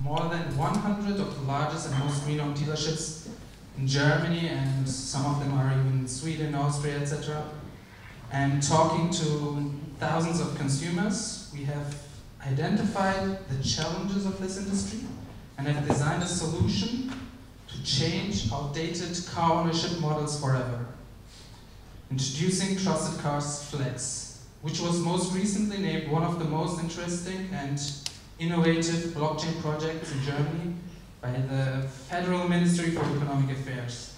more than 100 of the largest and most renowned dealerships in Germany, and some of them are even in Sweden, Austria, etc. And talking to thousands of consumers, we have identified the challenges of this industry and have designed a solution to change outdated car ownership models forever. Introducing Trusted Cars Flex, which was most recently named one of the most interesting and innovative blockchain projects in Germany by the Federal Ministry for Economic Affairs.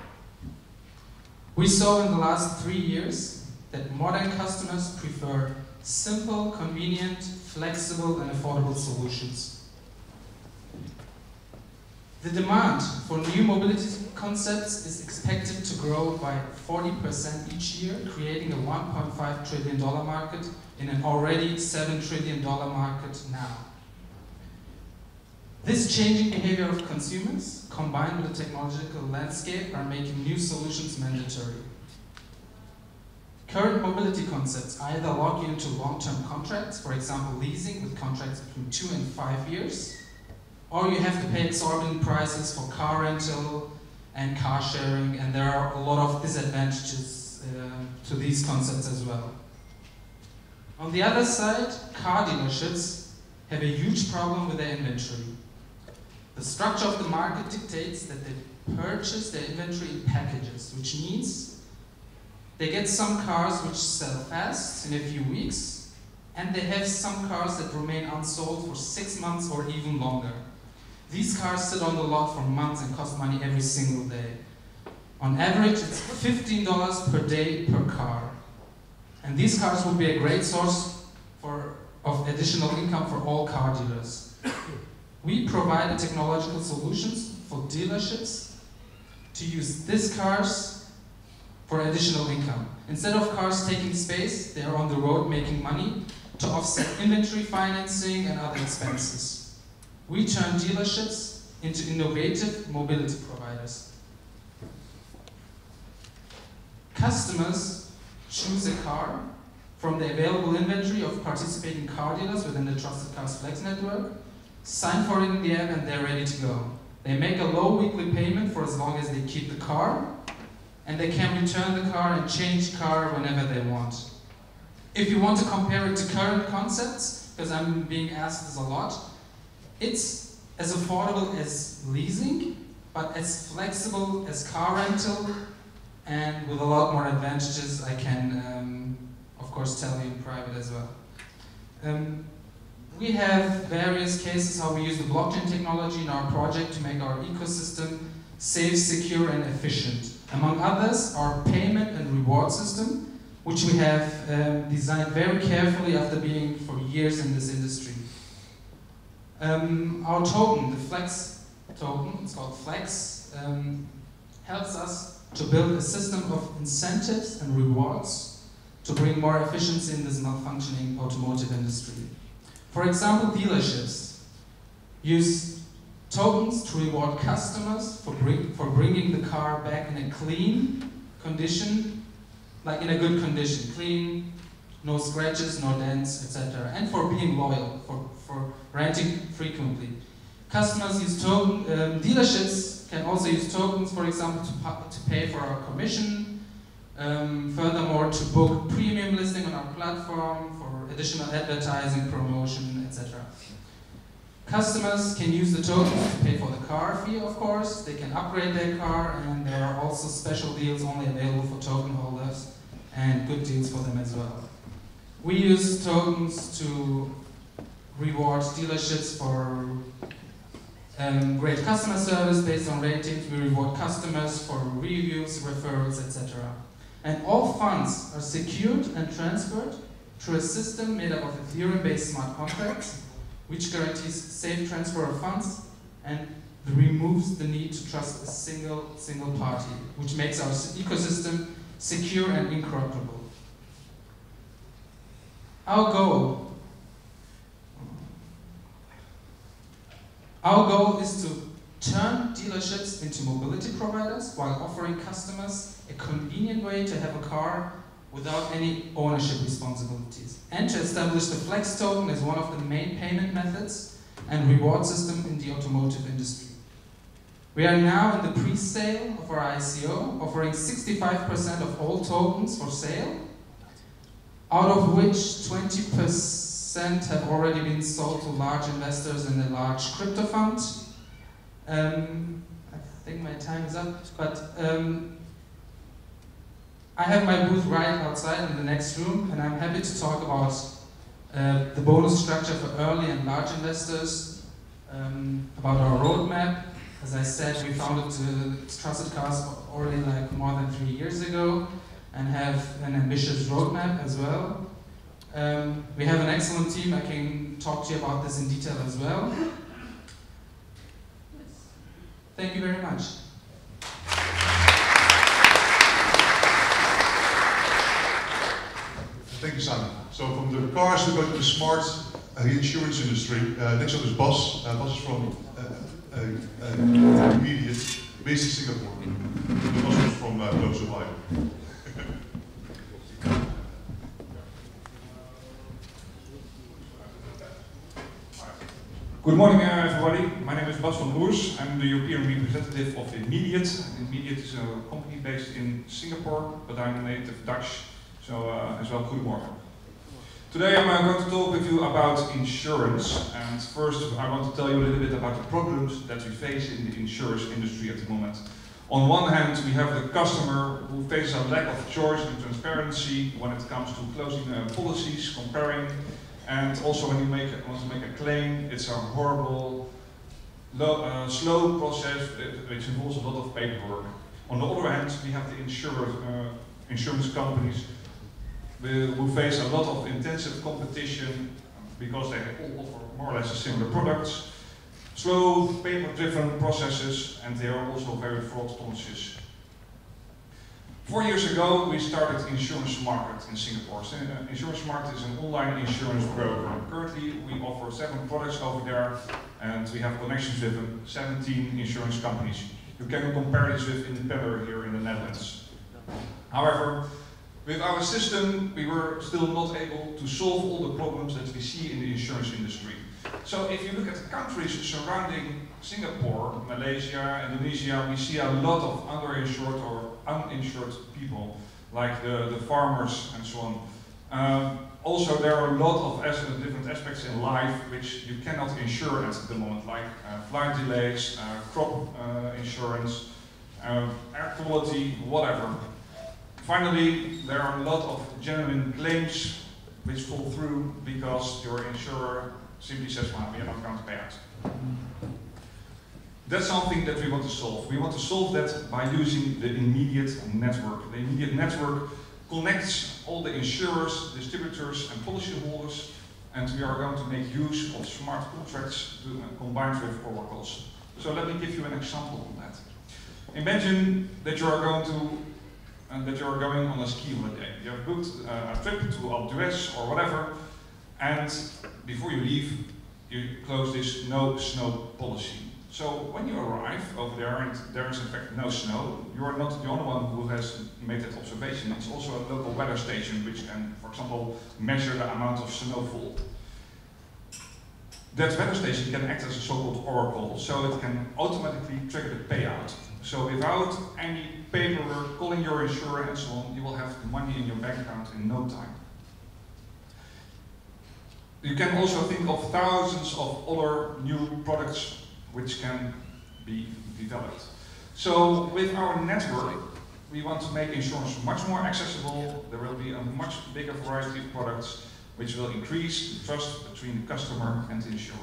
We saw in the last 3 years that modern customers prefer simple, convenient, flexible, and affordable solutions. The demand for new mobility concepts is expected to grow by 40% each year, creating a $1.5 trillion market in an already $7 trillion market now. This changing behavior of consumers, combined with the technological landscape, are making new solutions mandatory. Current mobility concepts either lock you into long-term contracts, for example leasing with contracts between 2 and 5 years, or you have to pay exorbitant prices for car rental and car sharing, and there are a lot of disadvantages to these concepts as well. On the other side, car dealerships have a huge problem with their inventory. The structure of the market dictates that they purchase their inventory in packages, which means they get some cars which sell fast in a few weeks, and they have some cars that remain unsold for 6 months or even longer. These cars sit on the lot for months and cost money every single day. On average, it's $15 per day per car. And these cars will be a great source of additional income for all car dealers. We provide technological solutions for dealerships to use these cars for additional income. Instead of cars taking space, they are on the road making money to offset inventory financing and other expenses. We turn dealerships into innovative mobility providers. Customers choose a car from the available inventory of participating car dealers within the Trusted Cars Flex network, sign for it in the app, and they're ready to go. They make a low weekly payment for as long as they keep the car, and they can return the car and change car whenever they want. If you want to compare it to current concepts, because I'm being asked this a lot, it's as affordable as leasing, but as flexible as car rental, and with a lot more advantages I can, of course, tell you in private as well. We have various cases how we use the blockchain technology in our project to make our ecosystem safe, secure, and efficient. Among others, our payment and reward system, which we have designed very carefully after being for years in this industry. Our token, the Flex token, it's called Flex, helps us to build a system of incentives and rewards to bring more efficiency in this malfunctioning automotive industry. For example, dealerships use tokens to reward customers for bringing the car back in a clean condition, like in a good condition, clean, no scratches, no dents, etc. And for being loyal, for renting frequently. Customers use dealerships can also use tokens, for example, to pay for our commission, furthermore to book premium listing on our platform, for additional advertising, promotion, etc. Customers can use the tokens to pay for the car fee, of course. They can upgrade their car, and there are also special deals only available for token holders, and good deals for them as well. We use tokens to reward dealerships for great customer service based on ratings. We reward customers for reviews, referrals, etc. And all funds are secured and transferred through a system made up of Ethereum-based smart contracts, which guarantees safe transfer of funds and removes the need to trust a single party, which makes our ecosystem secure and incorruptible. Our goal is to turn dealerships into mobility providers while offering customers a convenient way to have a car without any ownership responsibilities, and to establish the Flex token as one of the main payment methods and reward system in the automotive industry. We are now in the pre-sale of our ICO, offering 65% of all tokens for sale, out of which 20% have already been sold to large investors in a large crypto fund. I think my time is up, but I have my booth right outside in the next room, and I'm happy to talk about the bonus structure for early and large investors, about our roadmap. As I said, we founded Trusted Cars already like more than 3 years ago and have an ambitious roadmap as well. We have an excellent team. I can talk to you about this in detail as well. Thank you very much. Thank you, Simon. So from the cars, we go to the smart reinsurance industry. Next up is Bas. Bas is from Immediate, based in Singapore. Bas was from close to Ohio. Good morning, everybody. My name is Bas van Roers. I'm the European representative of Immediate. Immediate is a company based in Singapore, but I'm native Dutch, so as well, goedemorgen. Today I'm going to talk with you about insurance, and first I want to tell you a little bit about the problems that we face in the insurance industry at the moment. On one hand, we have the customer who faces a lack of choice and transparency when it comes to closing policies, comparing, and also when you want to make a claim, it's a horrible, slow process which involves a lot of paperwork. On the other hand, we have the insurance companies who face a lot of intensive competition because they all offer more or less similar products, slow, paper-driven processes, and they are also very fraud conscious. 4 years ago, we started Insurance Market in Singapore. So, Insurance Market is an online insurance broker. Currently, we offer 7 products over there, and we have connections with 17 insurance companies. You can compare this with Independer here in the Netherlands. However, with our system, we were still not able to solve all the problems that we see in the insurance industry. So if you look at the countries surrounding Singapore, Malaysia, Indonesia, we see a lot of underinsured or uninsured people, like the farmers and so on. Also, there are a lot of different aspects in life which you cannot insure at the moment, like flight delays, crop insurance, air quality, whatever. Finally, there are a lot of genuine claims which fall through because your insurer simply says, well, we are not going to pay out. That's something that we want to solve. We want to solve that by using the Immediate network. The Immediate network connects all the insurers, distributors, and policyholders, and we are going to make use of smart contracts combined with oracles. So let me give you an example on that. Imagine that you are going on a ski holiday. You have booked a trip to Alpe d'Huez or whatever, and before you leave, you close this no snow policy. So when you arrive over there and there is in fact no snow, you are not the only one who has made that observation. It's also a local weather station which can, for example, measure the amount of snowfall. That weather station can act as a so-called oracle, so it can automatically trigger the payout. So without any paperwork, calling your insurer and so on, you will have the money in your bank account in no time. You can also think of thousands of other new products which can be developed. So with our network, we want to make insurance much more accessible. There will be a much bigger variety of products which will increase the trust between the customer and the insurer.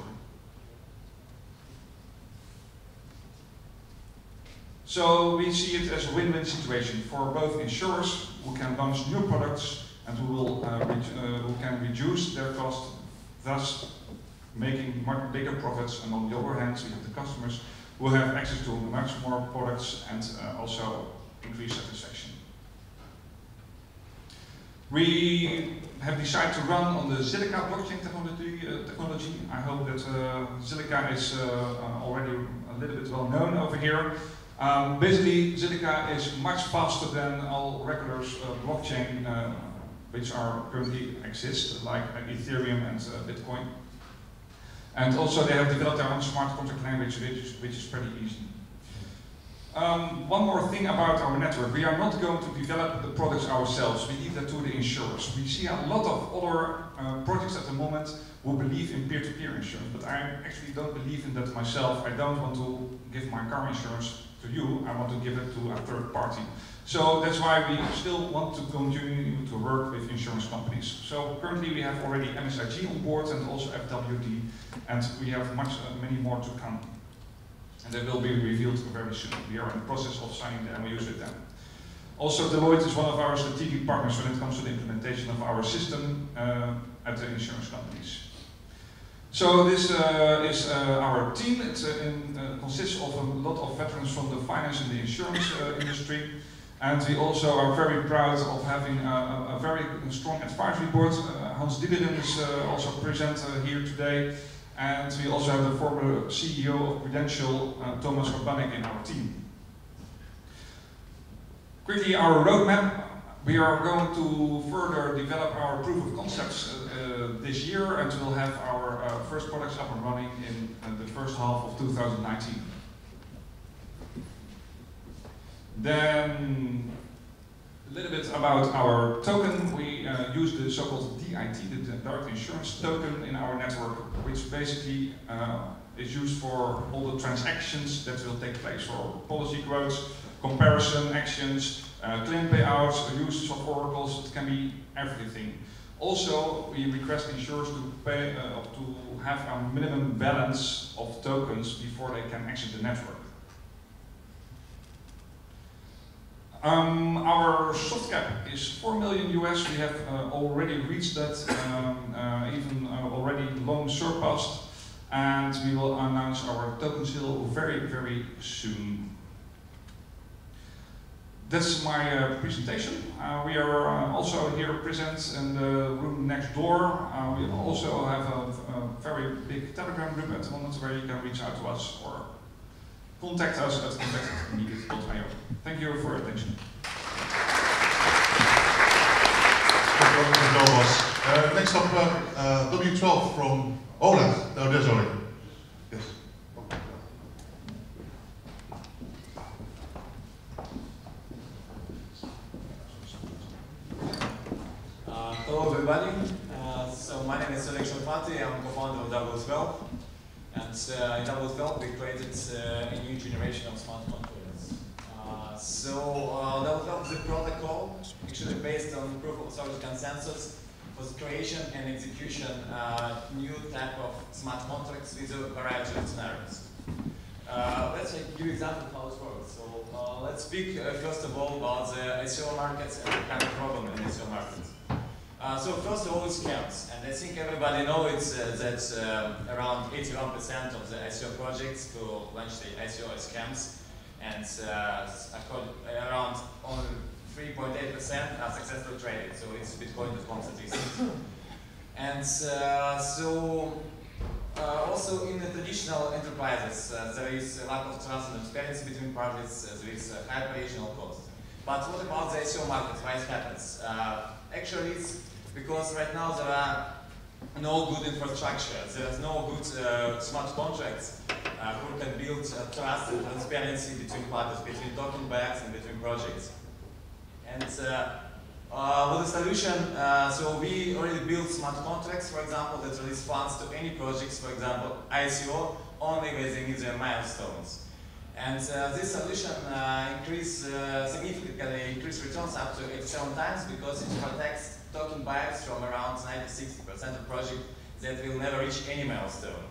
So we see it as a win-win situation for both insurers who can launch new products and who can reduce their cost, thus making much bigger profits, and on the other hand we have the customers who have access to much more products and also increase satisfaction. We have decided to run on the Zilliqa blockchain technology. I hope that Zilliqa is already a little bit well known over here. Basically, Zilliqa is much faster than all regular blockchain which are currently exist, like Ethereum and Bitcoin. And also they have developed their own smart contract language, which is pretty easy. One more thing about our network. We are not going to develop the products ourselves. We leave that to the insurers. We see a lot of other projects at the moment who believe in peer-to-peer insurance, but I actually don't believe in that myself. I don't want to give my car insurance to you. I want to give it to a third party. So that's why we still want to continue to work with insurance companies. So currently we have already MSIG on board and also FWD, and we have many more to come. And they will be revealed very soon. We are in the process of signing the MOUs with them. Also, Deloitte is one of our strategic partners when it comes to the implementation of our system at the insurance companies. So this is our team. It consists of a lot of veterans from the finance and the insurance industry. And we also are very proud of having a very strong advisory board. Hans Dieleren is also present here today. And we also have the former CEO of Prudential, Thomas Urbanek, in our team. Quickly, our roadmap. We are going to further develop our proof of concepts this year, and we'll have our first products up and running in the first half of 2019. Then, a little bit about our token. We use the so-called DIT, the Direct Insurance Token, in our network, which basically is used for all the transactions that will take place for policy quotes, comparison actions, claim payouts, use of oracles. It can be everything. Also, we request insurers to pay to have a minimum balance of tokens before they can exit the network. Our soft cap is 4 million US. We have already reached that, even already long surpassed, and we will announce our token sale very, very soon. That's my presentation. We are also here present in the room next door. We also have a very big Telegram group at the moment where you can reach out to us or contact us at contact@immediate.io. Thank you for your attention. Next up, W12 from Olaf. No, there's Olaf. Yes. Hello everybody. So my name is Oleg Sharpati. I'm co-founder of W12. And in W12 we created a new generation of smart contracts. W12 is a protocol actually based on proof of authority consensus for the creation and execution new type of smart contracts with a variety of scenarios. Let's give you an example of how it works. So let's speak first of all about the ICO markets and the kind of problem in the ICO markets. So first of all, it's scams, and I think everybody knows that around 81% of the ICO projects who launch the ICO are scams, and around only 3.8% are successfully traded. So it's Bitcoin.com statistics. And also in the traditional enterprises, there is a lack of trust and transparency between parties. There is a high operational cost. But what about the ICO market? Why it happens? Actually, it's because right now there are no good infrastructure. There is no good smart contracts who can build trust and transparency between parties, between token banks and between projects. And with the solution, so we already built smart contracts, for example, that release funds to any projects, for example, ICO, only when they meet their milestones. And this solution significantly increased returns up to 87 times because it protects token buyers from around 96% of projects that will never reach any milestone.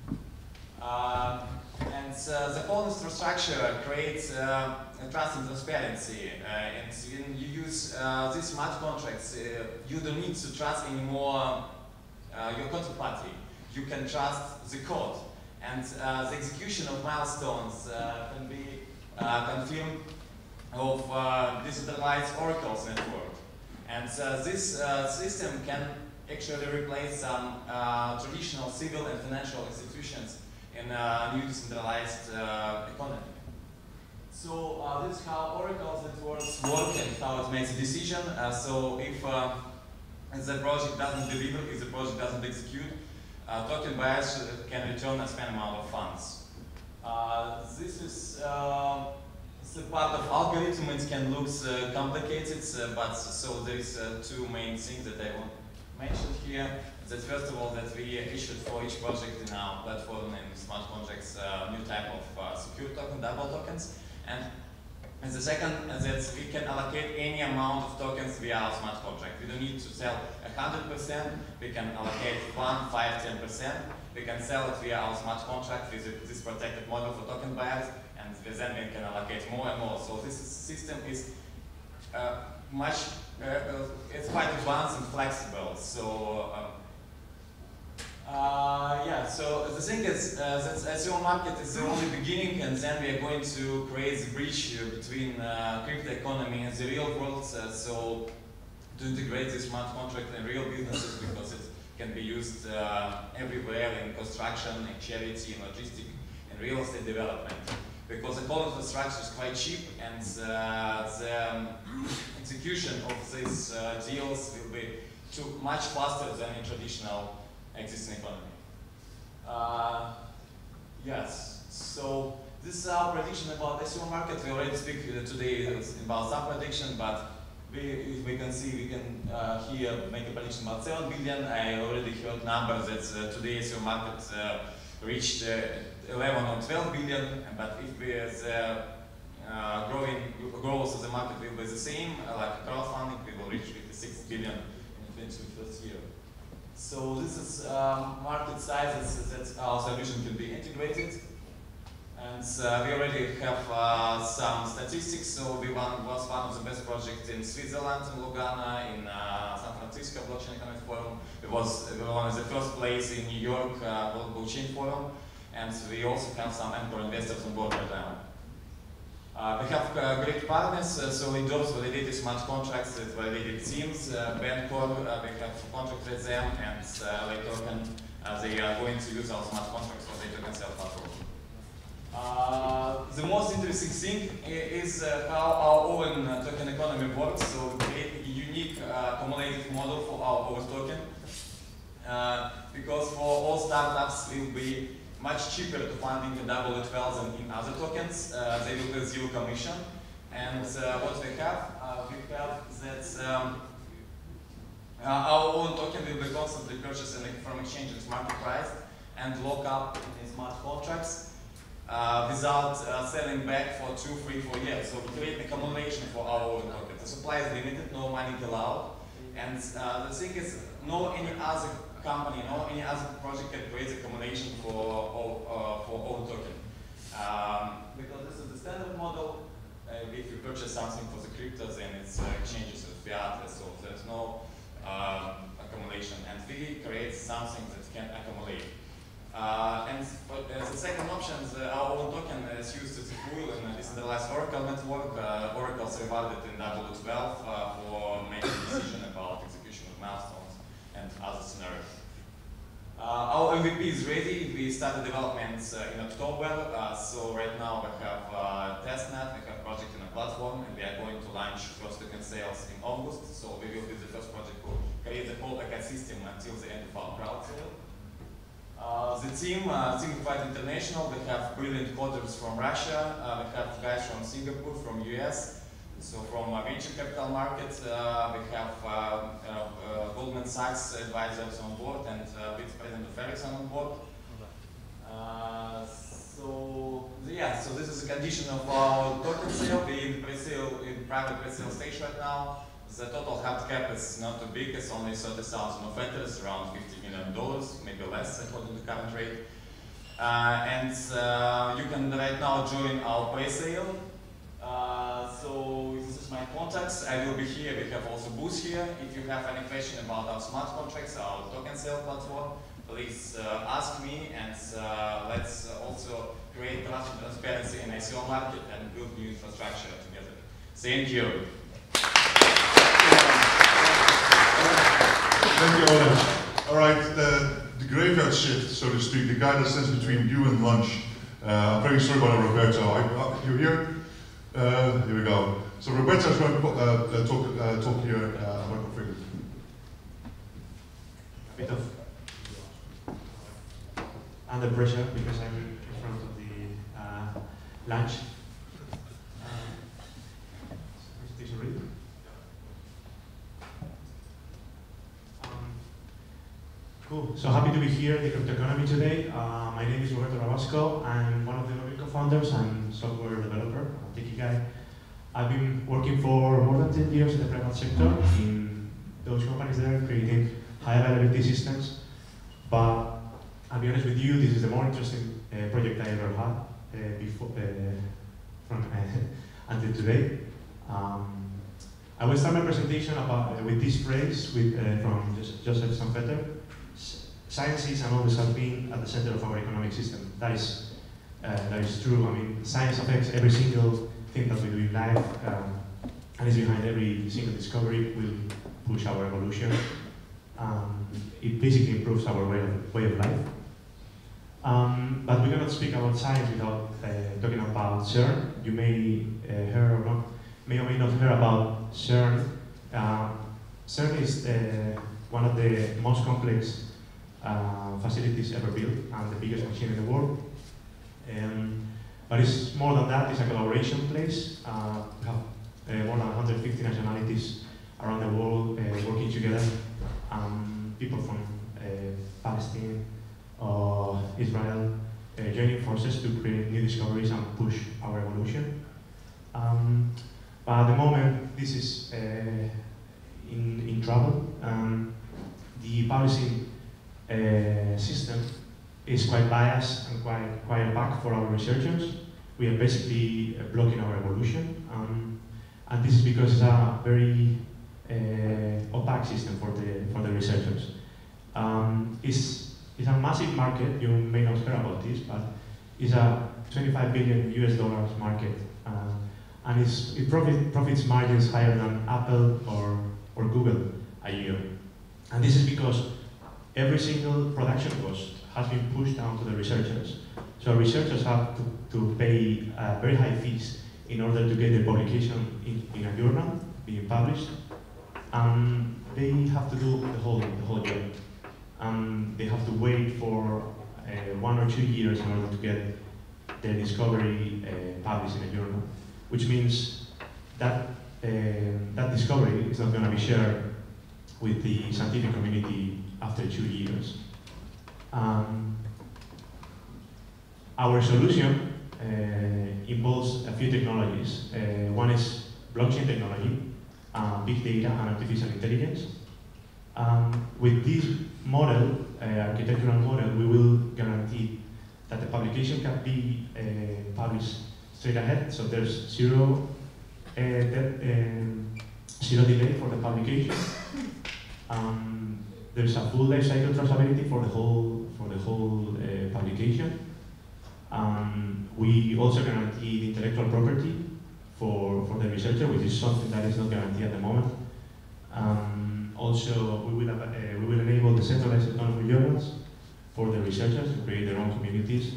The whole infrastructure creates trust and transparency. And when you use these smart contracts, you don't need to trust anymore your counterparty. You can trust the code. And the execution of milestones can be confirmed of decentralized oracles network. And this system can actually replace some traditional civil and financial institutions in a new decentralized economy. So this is how oracles networks work and how it makes a decision. So if the project doesn't deliver, if the project doesn't execute, token buyers can return a spent amount of funds. This is the part of algorithm. It can look complicated, but so there is two main things that I want to mention here. That first of all, that we issued for each project in our platform and smart contracts new type of secure token, double tokens, and the second that we can allocate any amount of tokens via our smart contract. We don't need to sell 100%. We can allocate 1, 5, 10%. We can sell it via our smart contract with this protected model for token buyers, and then we can allocate more and more. So this system is it's quite advanced and flexible. So so the thing is that ICO market is the only beginning, and then we are going to create the bridge between crypto economy and the real world. So to integrate this smart contract in real businesses, because it can be used everywhere in construction, in charity, in logistics, in real estate development. Because the whole infrastructure is quite cheap, and the execution of these deals will be much faster than in traditional existing economy. Yes, so this is our prediction about ICO market. We already speak today about some prediction, but we can see, we can here make a prediction about 7 billion. I already heard numbers that today ICO market reached 11 or 12 billion, but if the growth of the market will be the same, like crowdfunding, we will reach 56 billion in the 21st year. So this is market size that our solution can be integrated. And we already have some statistics. So we was one of the best projects in Switzerland, in Lugano, in San Francisco Blockchain Economic Forum. We were one of the first place in New York, World Blockchain Forum. And we also have some anchor investors on board right now. We have great partners, so we endorse validated smart contracts with validated teams. Bancorp, we have contract with them, and Laytoken, they are going to use our smart contracts for the token sale platform. The most interesting thing is how our own token economy works. So we create a unique cumulative model for our own token, because for all startups it will be much cheaper to fund in the double-12 than in other tokens. They will be zero commission. And what we have that our own token will be constantly purchased from exchange at market price and lock up in smart contracts without selling back for 2, 3, 4 years. So we create accumulation for our own token. The supply is limited, no money allowed. And the thing is, no any other company, no any other project can create accumulation for own token. Because this is the standard model. If you purchase something for the crypto, then it's exchanges with fiat, so there's no accumulation. And we create something that can accumulate. And the second option is our own token is used as a tool in a decentralized Oracle network. Oracle is rewarded in W12 for making a decision about execution of milestones and other scenarios. Our MVP is ready. We started development in October. So right now we have testnet, we have project in a platform, and we are going to launch first token sales in August. So we will be the first project to create the whole ecosystem until the end of our crowd sale. The team is quite international. We have brilliant coders from Russia. We have guys from Singapore, from US. So from venture capital market, we have Goldman Sachs advisors on board and Vice President of Ericsson on board. So this is a condition of our token sale. We're in private pre-sale stage right now. The total hard cap is not too big. It's only 30,000 of entries, around $50 million, maybe less according to current rate. And you can right now join our pre-sale. So this is my contacts. I will be here. We have also booths here. If you have any question about our smart contracts, our token sale platform, please ask me, and let's also create trust and transparency in ICO market and build new infrastructure together. Thank you. Thank you, Oleg. All right, the graveyard shift, so to speak, the guy that stands between you and lunch. I'm very sorry about Roberto. You're here? Here we go. So Roberto is going to talk here about configuration. under pressure because I'm in front of the lunch. Presentation ready? Cool. So happy to be here at the Crypto Economy today. My name is Roberto Rabasco. I'm one of the co-founders. I'm a software developer, a techie guy. I've been working for more than 10 years in the private sector in those companies there, creating high availability systems. But I'll be honest with you, this is the more interesting project I ever had before from until today. I will start my presentation with this phrase from Joseph Schumpeter. Science is and always has been at the center of our economic system. That is true. I mean, science affects every single thing that we do in life, and is behind every single discovery. Will push our evolution. It basically improves our way of life. But we cannot speak about science without talking about CERN. You may may or may not hear about CERN. CERN is one of the most complex facilities ever built and the biggest machine in the world. But it's more than that. It's a collaboration place. We have more than 150 nationalities around the world working together. People from Palestine or Israel joining forces to create new discoveries and push our evolution. But at the moment, this is in trouble. The publishing system is quite biased and quite opaque for our researchers. We are basically blocking our evolution. And this is because it's a very opaque system for the researchers. It's a massive market. You may not hear about this, but it's a $25 billion US market, and it profits margins higher than Apple or Google a year. And this is because every single production cost has been pushed down to the researchers. So researchers have to pay very high fees in order to get their publication in a journal being published. They have to do the whole job. They have to wait for 1 or 2 years in order to get their discovery published in a journal, which means that that discovery is not going to be shared with the scientific community after 2 years. Our solution involves a few technologies. One is blockchain technology, big data, and artificial intelligence. With this model, architectural model, we will guarantee that the publication can be published straight ahead, so there's zero delay for the publication. There's a full life cycle traceability for the whole publication. We also guarantee the intellectual property for the researcher, which is something that is not guaranteed at the moment. Also, we will enable decentralized autonomous journals for the researchers to create their own communities.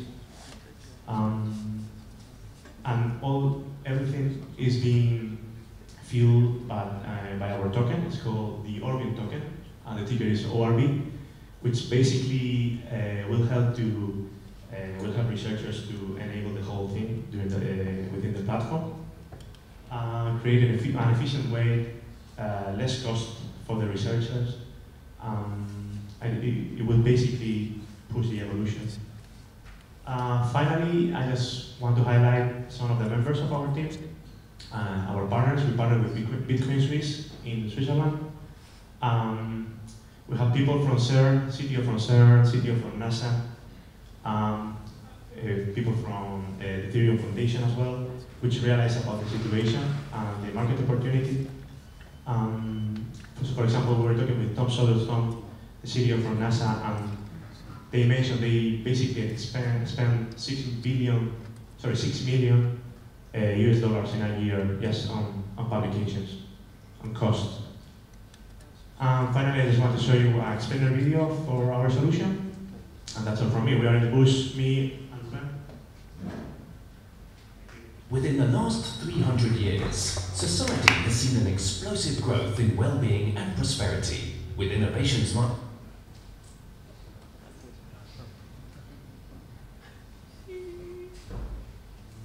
And everything is being fueled by our token. It's called the Orbium token, and the ticker is ORB, which basically will help researchers to enable the whole thing within the platform, create an efficient way, less cost for the researchers, and it will basically push the evolution. Finally, I just want to highlight some of the members of our team. Our partners, we partner with Bitcoin Swiss in Switzerland. We have people from CERN, CTO from CERN, CTO from NASA, people from the Ethereum Foundation as well, which realize about the situation and the market opportunity. So for example, we were talking with Tom Soderstrom, the CTO from NASA, and they mentioned they basically spend $6 million US dollars in a year just on publications, on cost. Finally, I just want to show you an explainer video for our solution, and that's all from me. We are in the bush, me and Ruben. Within the last 300 years, society has seen an explosive growth in well-being and prosperity, with innovations like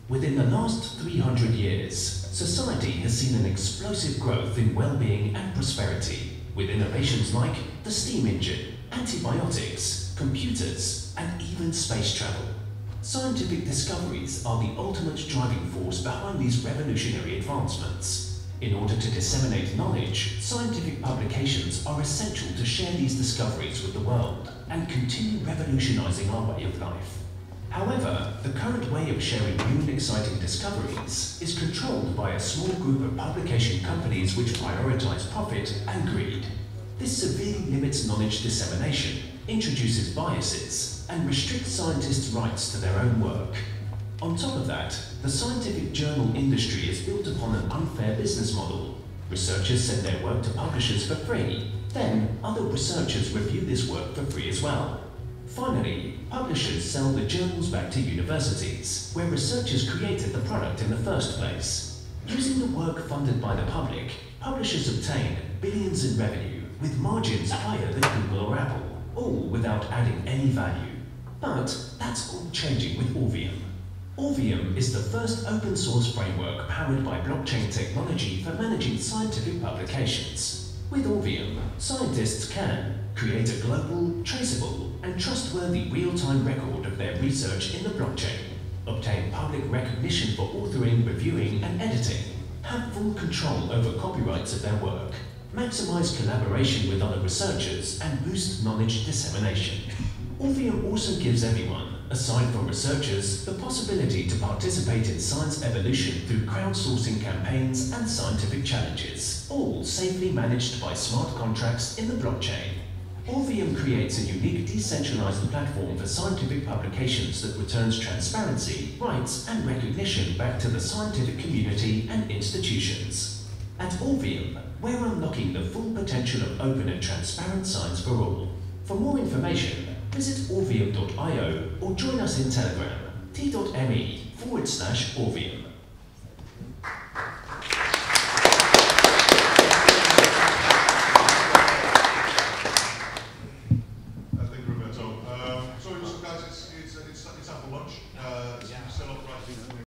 Within the last 300 years, society has seen an explosive growth in well-being and prosperity, with innovations like the steam engine, antibiotics, computers, and even space travel. Scientific discoveries are the ultimate driving force behind these revolutionary advancements. In order to disseminate knowledge, scientific publications are essential to share these discoveries with the world and continue revolutionizing our way of life. However, the current way of sharing new and exciting discoveries is controlled by a small group of publication companies which prioritize profit and greed. This severely limits knowledge dissemination, introduces biases, and restricts scientists' rights to their own work. On top of that, the scientific journal industry is built upon an unfair business model. Researchers send their work to publishers for free, then other researchers review this work for free as well. Finally, publishers sell the journals back to universities, where researchers created the product in the first place. Using the work funded by the public, publishers obtain billions in revenue, with margins higher than Google or Apple, all without adding any value. But that's all changing with Orvium. Orvium is the first open source framework powered by blockchain technology for managing scientific publications. With Orvium, scientists can create a global, traceable, and trustworthy real-time record of their research in the blockchain, obtain public recognition for authoring, reviewing, and editing, have full control over copyrights of their work, maximize collaboration with other researchers, and boost knowledge dissemination. Orvium also gives everyone, aside from researchers, the possibility to participate in science evolution through crowdsourcing campaigns and scientific challenges, all safely managed by smart contracts in the blockchain. Orvium creates a unique decentralized platform for scientific publications that returns transparency, rights, and recognition back to the scientific community and institutions. At Orvium, we're unlocking the full potential of open and transparent science for all. For more information, visit orvium.io or join us in Telegram, t.me/Orvium.